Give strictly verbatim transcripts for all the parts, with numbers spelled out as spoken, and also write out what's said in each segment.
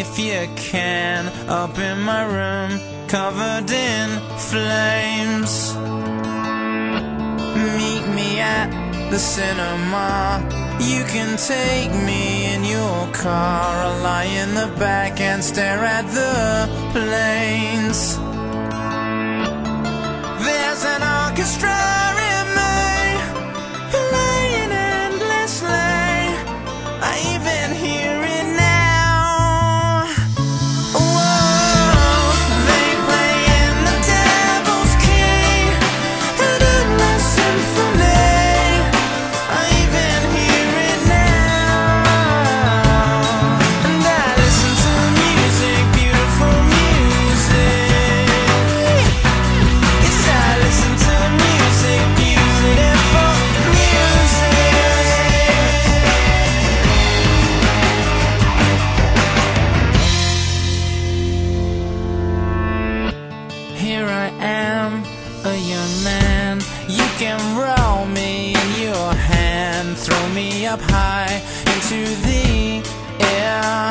if you can, up in my room, covered in flames. Meet me at the cinema. You can take me in your car. I'll lie in the back and stare at the planes. There's an orchestra in me, playing endlessly. I even hear it now. Whoa, they playing the devil's key, an endless symphony. I even hear it now. And I listen to music, beautiful music. Yes, I listen to music, beautiful music. Here I am, a young man. You can roll me in your hand, throw me up high into the air.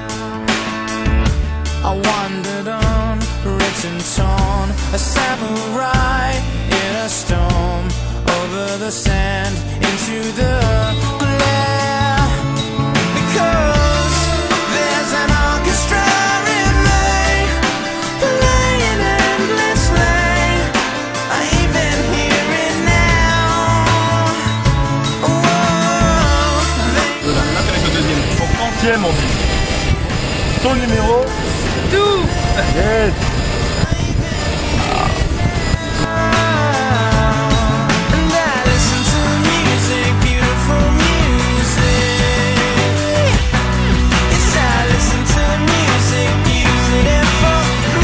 I wandered on, written torn, a samurai in a storm, over the sand, into the glare. Because there's an orchestra in me, playing endlessly. I even hear it now. Whoa, they Avec le deuxième, ton entième en vie. Ton numéro tout. Yes. And I listen to music, beautiful music. Yes, I listen to music, beautiful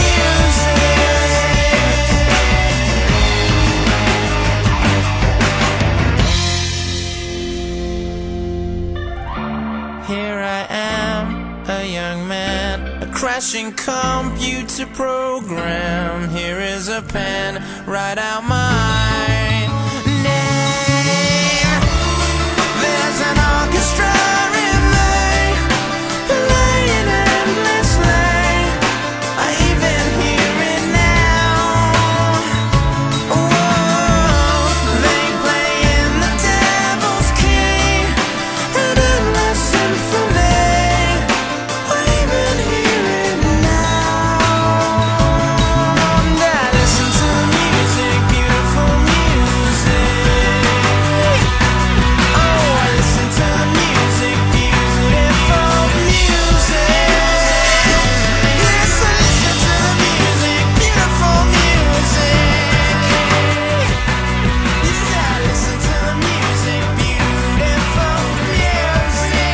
music. Here I am, a young man, a crashing computer program. Here is a pen, write out my name. There's an orchestra in me, playing endlessly. I even hear it now. Whoa, they playing the devil's key, an endless symphony. I even hear it now. And I listen to music, beautiful music. Oh, I listen to music, beautiful music. Yes, I listen to the music, beautiful music. Yes, I listen to the music, beautiful music.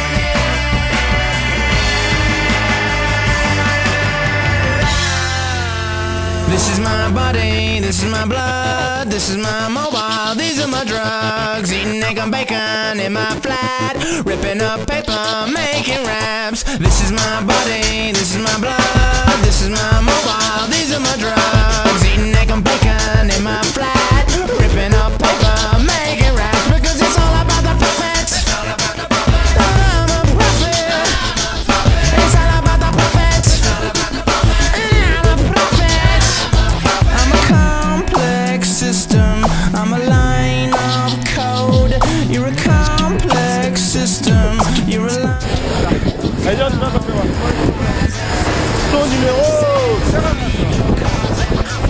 This is my body, this is my blood, this is my mobile, these are my drugs. Eating egg and bacon in my flat, ripping up paper, making raps. This is my body, this is my blood, this is my mobile, these are my drugs. Eating egg and bacon in my flat, ripping up paper, making raps. Because it's all about the profit. I'm a prophet. It's all about the profit. I'm a prophet. I'm a complex system. I'm a line of code. You're a complex system. You're a line. Allez, on y va, on va faire. Ton numéro. Ça va.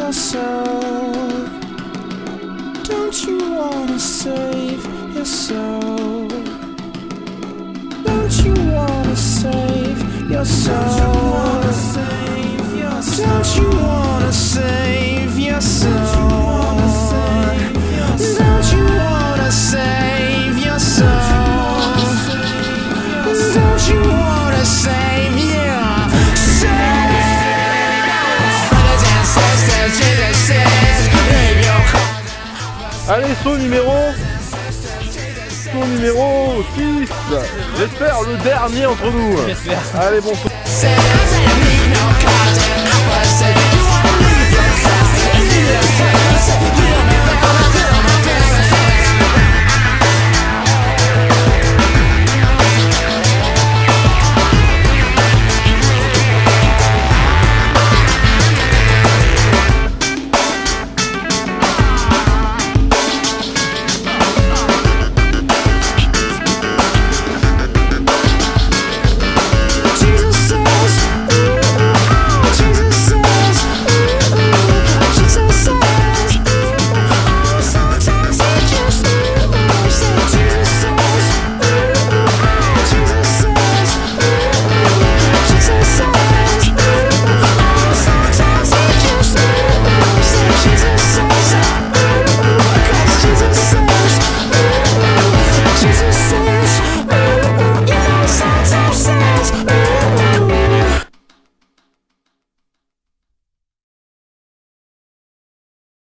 your soul? Don't you wanna save your soul? Don't you wanna save your soul? Don't you wanna save your soul? Don't you wanna save your soul? Don't you wanna save your soul? Brothers and sisters, Jesus says, leave your cause. Allez, saut numéro saut numéro six. J'espère le dernier entre nous. Allez, bon saut. Says I need no cause.